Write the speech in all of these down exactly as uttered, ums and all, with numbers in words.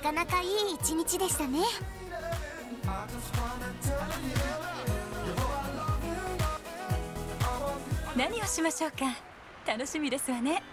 かなかいい一日でしたね。 何をしましょうか。楽しみですわね。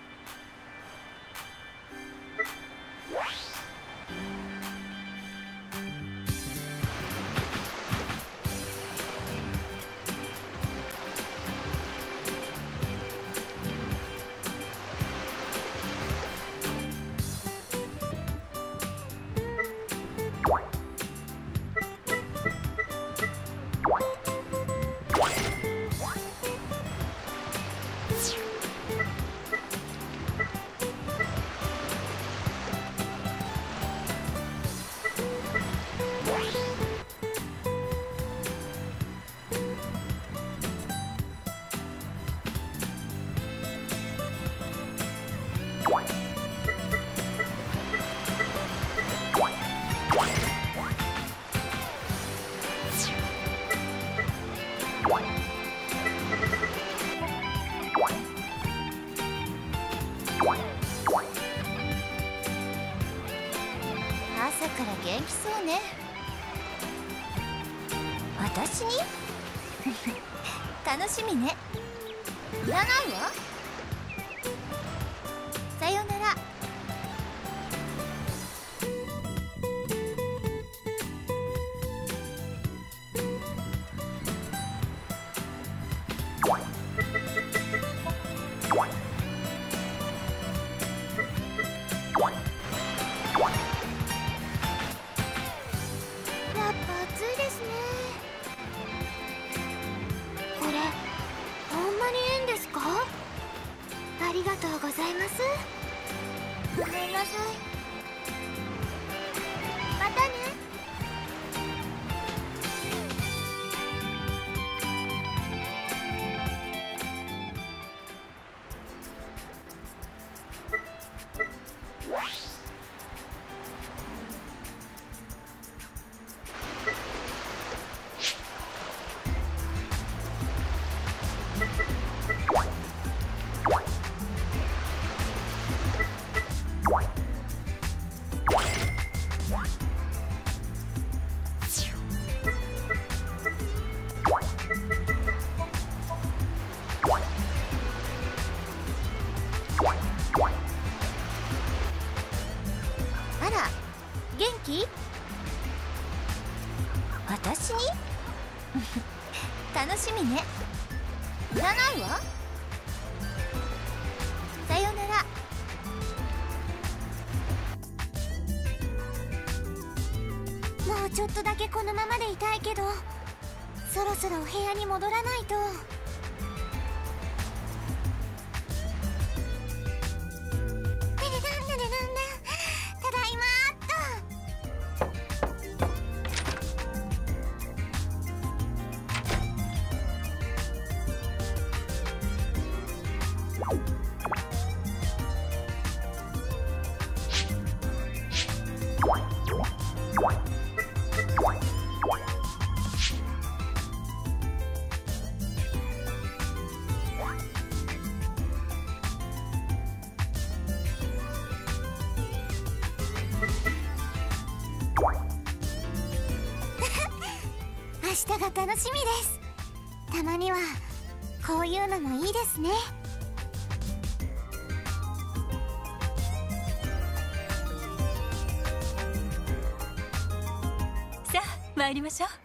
朝から元気そうね。私に楽しみね。いらないわ。さよなら。やっぱ暑いですね。これほんまにいいんですか？ありがとうございます。ごめんなさい。またね。あら、元気？私に楽しみね。いらないわ。さよなら。もうちょっとだけこのままでいたいけど、そろそろお部屋に戻らないと。明日が楽しみです。たまにはこういうのもいいですね。 さあ参りましょう。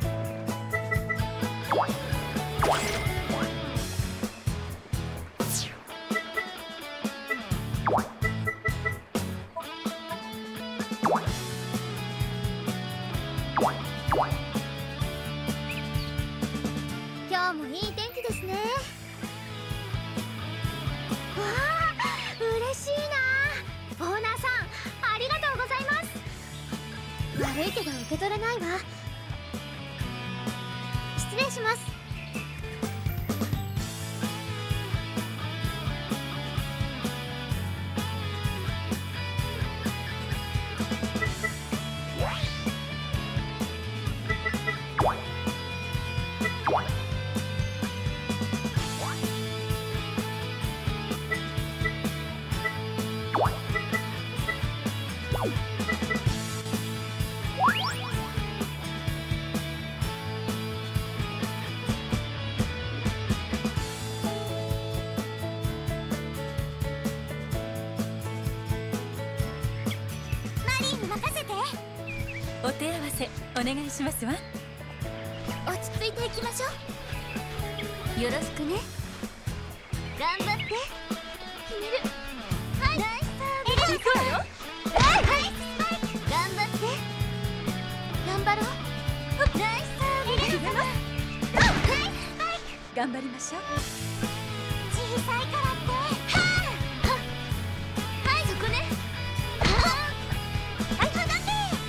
What? 今日もいい天気ですね。わあ、嬉しいな。オーナーさん、ありがとうございます。悪いけど受け取れないわ。失礼します。 お手合わせお願いしますわ。 落ち着いていきましょう。よろしくね。頑張って。決める。はい。ナイスサーブ。エレン行くわよ。はい。頑張って。頑張ろう。ナイスサーブ。エレン様。はい。 頑張りましょう。 小さいからって。はあ。はい、そこね。はい、ほどけ。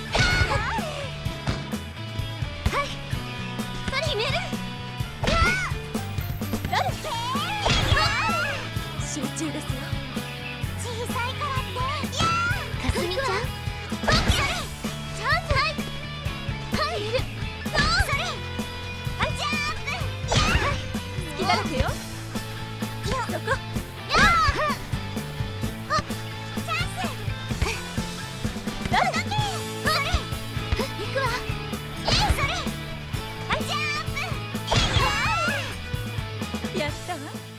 決める。 集中ですよ。 小さいからって。かすみちゃん。オッケー。チャンス。はい。はい。それ。はい。ジャンプ。はい。 好きだらけよ。そこ。 ほっ。チャンス。どうだ。それ。行くわ。えい、それ。はい。ジャンプ。 やったわ。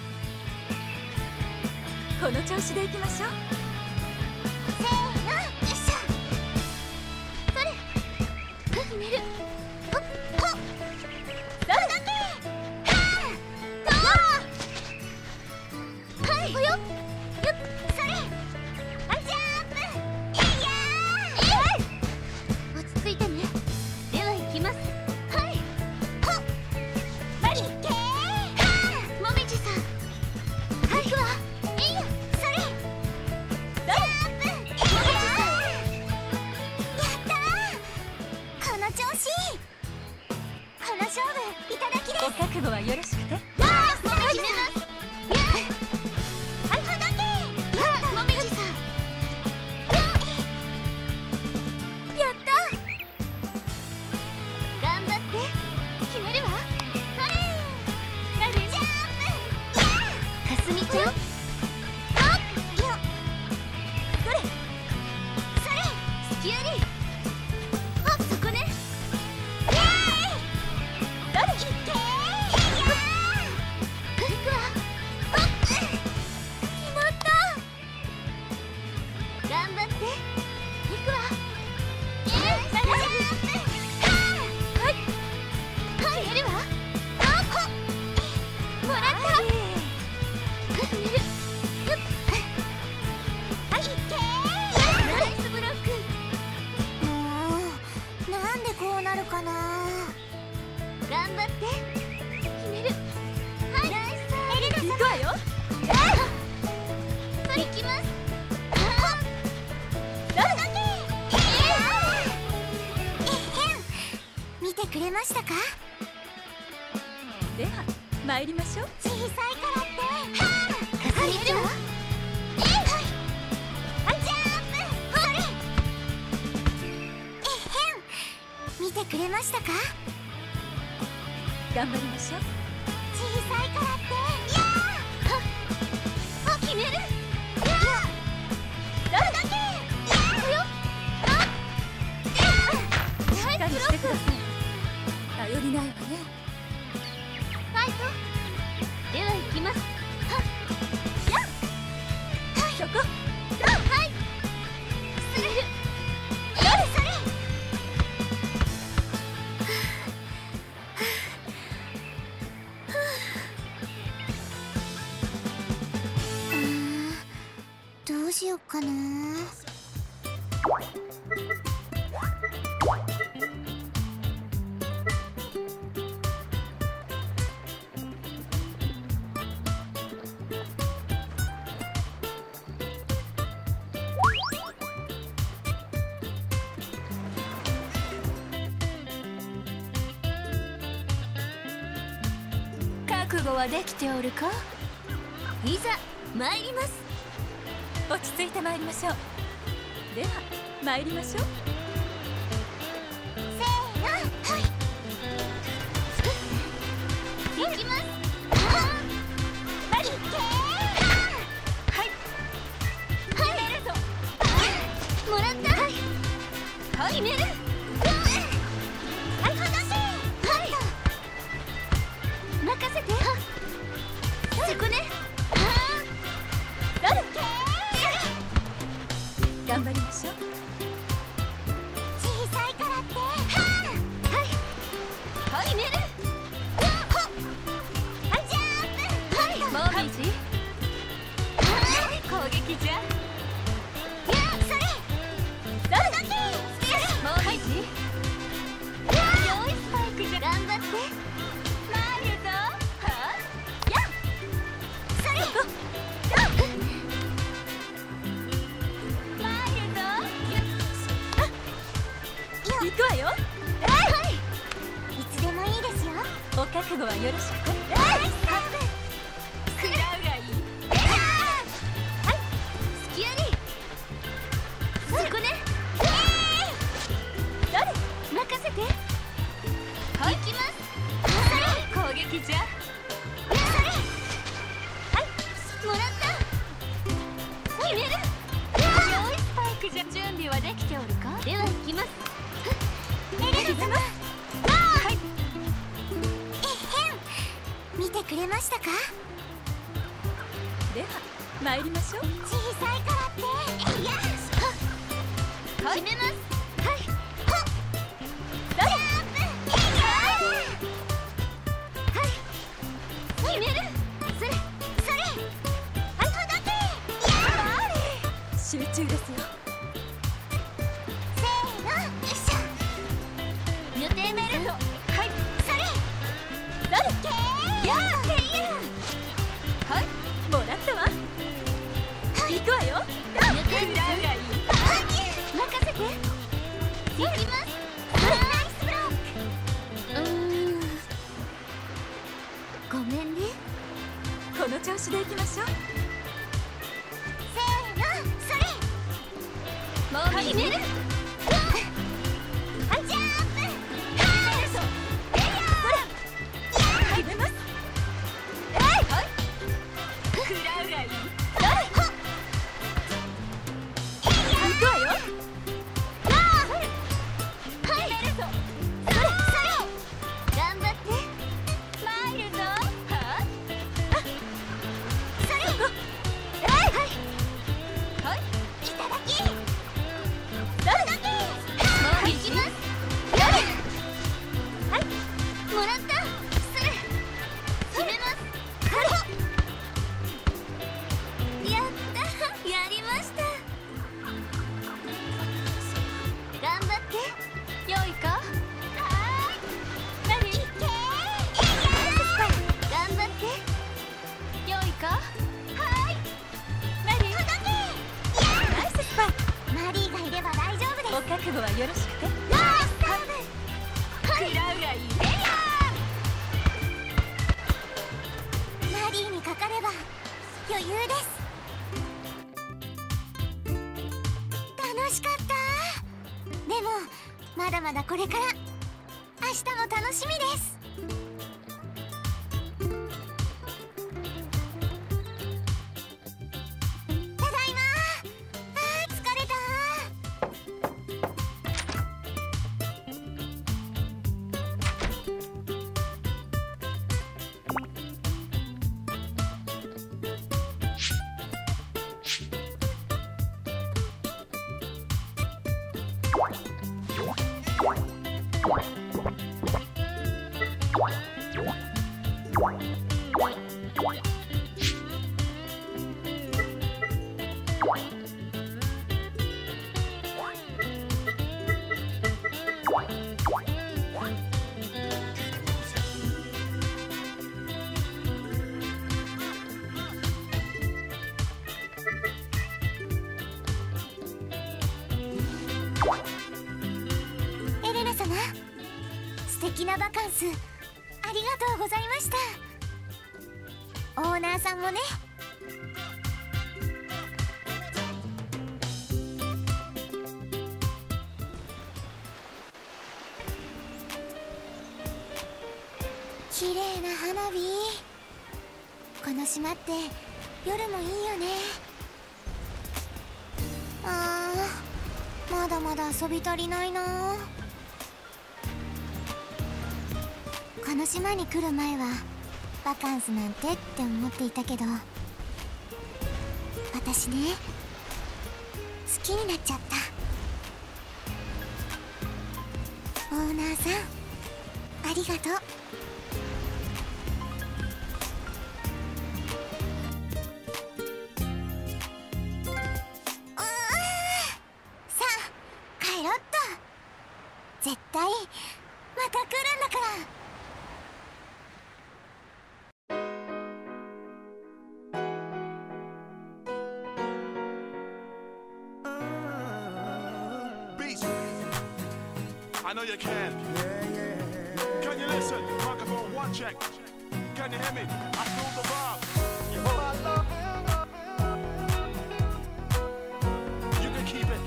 この調子でいきましょう。 せーの、よっしゃ。それ。決める。ほっほっ。それだけ。はあ。と。はい。ほよ。よっ。それ。はい、ジャンプ。いやー。えい。落ち着いてね。では行きます。はい。ほっ。マリッケー。もみじさん。はい。行くわ。いいよ。それ。ジャンプ。いやー。やったー。この調子。この勝負いただきです。 お覚悟はよろしくて。 わあ、もみじさん。はい、ほどけ。やった、もみじさん。やった。頑張って。決めるわ。それ。ジャンプ。かすみちゃん。あっ、よ。それ。それ。スキューリー。あ、そこね。イエーイ。それ。いっけー。いやー。行くわ。あっ、決まった。頑張って。行くわ。えー、ジャンプ。はい。はい、やるわ。あっ、ほっ。もらった。決める。よっ。はい、いっけー。ナイスブロック。もう、なんでこうなるかな。頑張って。決める。はい、ナイスサーブ。エレナ様。 行くわよ。 それ行きます。あっ。どうだけ。えー。えへん。見てくれましたか。 では参りましょう。 小さいからって。はあ。かすみちゃん。えー、はい。はい、ジャンプ。それ。えへん。見てくれましたか。 頑張りましょう。 小さいからって。いやー。はっ。あ、決める。いやー。どれだけ。いやーよ。あっ。 しっかりしてください。頼りないわね。 ファイト。では行きます。はっ。やっ。はい。 そこ。 はい。する。それそれ。うーん、どうしよっかな。 覚悟はできておるか？ いざ参ります。 落ち着いて参りましょう。では参りましょう。 せーの、はい。行きます。はい、いけー。 はい決めるぞ。 もらった。はい、 はい、 決める。はい、離せ。はい、任せて。そこね。 頑張りましょう。 小さいからって。はいはい、決める。はい、ジャンプ。はい、 モービージ攻撃じゃ。 いや、それだだけ。 モービージよいスパイクじゃ。頑張って。 参るぞ。はやっそれ行くわよ。 はい、いつでもいいですよ。 お覚悟はよろしくて。 ナイスタップ。 食らうがいい。 はい、スキュリー。そこね。 誰？ 任せて。 はい、 行きます。 攻撃じゃ。 それ。はい、もらった。決める。 よいスパイクじゃ。準備はできておるか？ では行きます。エレナ様。 はい。 えへん。見てくれましたか？ では参りましょう。 小さいからって。いや。 はい、 決めます。はい。はっ。 誰？ ジャンプ。いや。はい。決める。それ。それ。はい、ほどけ。いや。 集中ですよ。 せーの。よいしょ。予定メール。 はい、 それ。 誰？ けー。やー。ていや。 はい、もらったわ。行くわよ。 予定食らうがいい。 任せて。行きます。ナイスブロック。うーん。ごめんね。 この調子で行きましょう。 せーの。それ。 もう決める。はい、ジャンプ。 決めます。はい、食らうがいい。行くわよ。 はい。 決めるぞ。 それ。それ。頑張って。 参るぞ。はそれ。はい。 はい、 いただき。 誰？ だけ。 もういい行きます。はい。もらった。それ。決めます。やった。やりました。頑張って。 良いか？ はーい。 何？ いけー。いやー。頑張って。 良いか？ はい。 何？ ほどけ。いやナイススパイ。 ー。マリーがいれば大丈夫です。 お覚悟はよろしくて。 ナイスサーブ。 食らうがいい。 マリーにかかれば余裕です。楽しかった。でもまだまだこれから。明日も楽しみです。ただいま。あー、疲れた。エレナ様、素敵なバカンスありがとうございました。 オーナーさんもね。綺麗な花火。この島って夜もいいよね。あー、まだまだ遊び足りないな。この島に来る前はバカンスなんてって思っていたけど、私ね、好きになっちゃった。オーナーさん、ありがとう。絶対また来るんだから。 Beats. I know you can. Can you listen? Microphone one check. Can you hear me? I feel the vibe. You know I love it. You can keep it.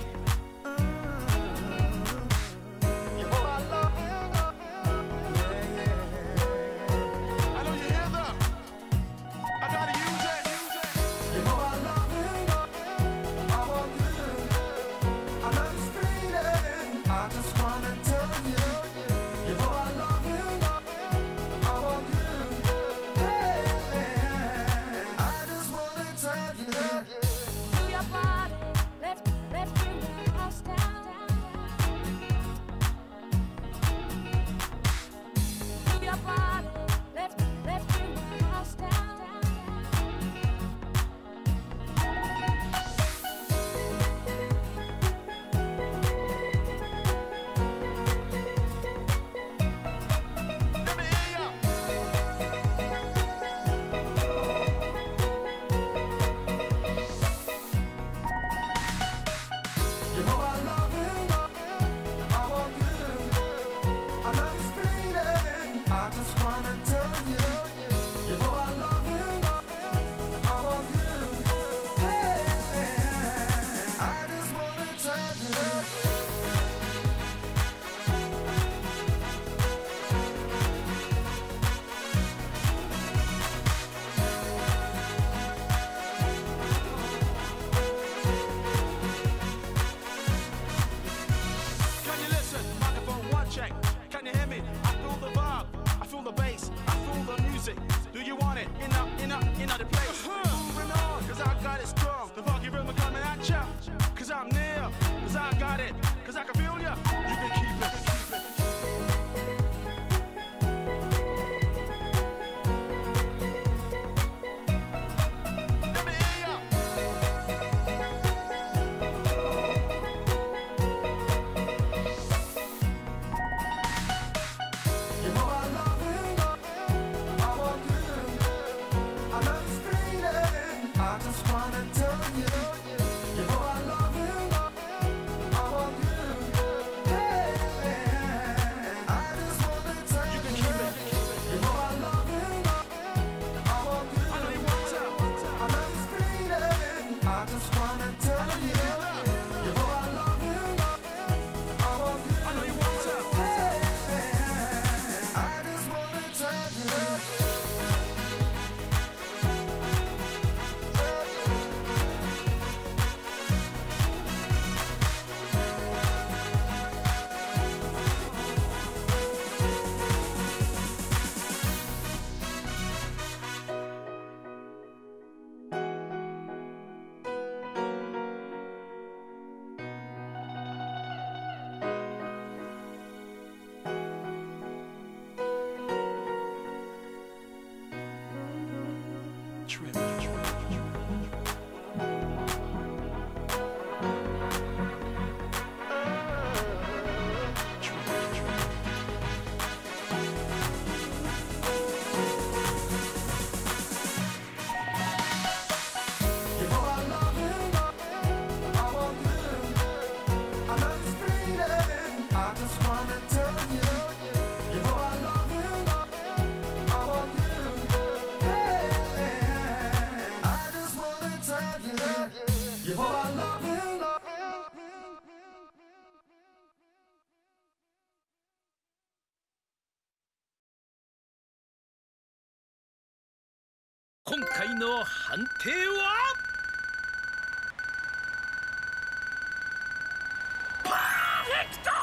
今回の判定はパーフェクト！